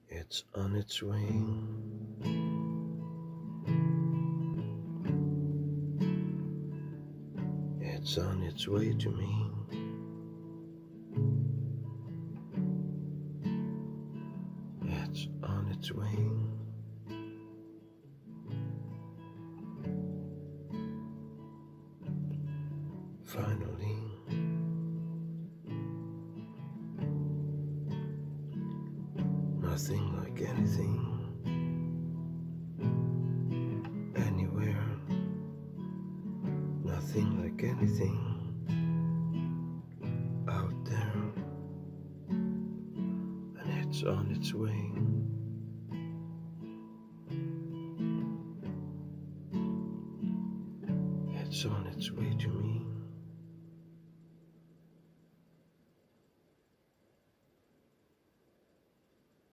It's on its way. It's on its way to me. It's on its way. Finally, nothing like anything, anywhere, nothing like anything out there, and it's on its way. It's on its way to me.